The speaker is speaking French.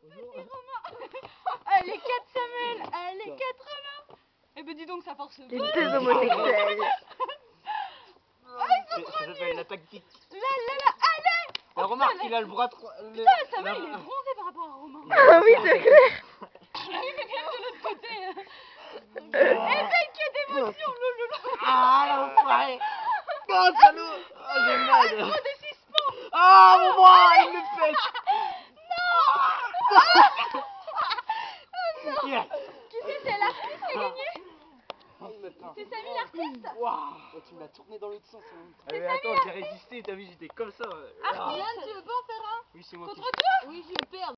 petit Romain. Les 4 Samuel, les 4 Romain. Eh ben dis donc, ça force le Les bol. 2 homosexuels. Ils sont Ça s'appelle la tactique. allez. La remarque, il a le bras trop... Putain, Samuel, il est bronzé par rapport à Romain. Ah oui, c'est clair. Il fait bien de l'autre côté. Essaye que d'émotion, loulou. Ah, l'enfoiré. Oh, salaud. Oh, j'ai mal. Trop de suspense. Ah, mon bras, il me pète. Non. Yes. Qui c'est l'artiste qui a gagné? C'est Samy l'artiste. Waouh. Tu m'as tourné dans l'autre sens. Ah, mais attends, j'ai résisté, t'as vu, j'étais comme ça. Artiste, tu veux pas en faire un? Oui, c'est moi. Contre toi? Oui, je vais perdre.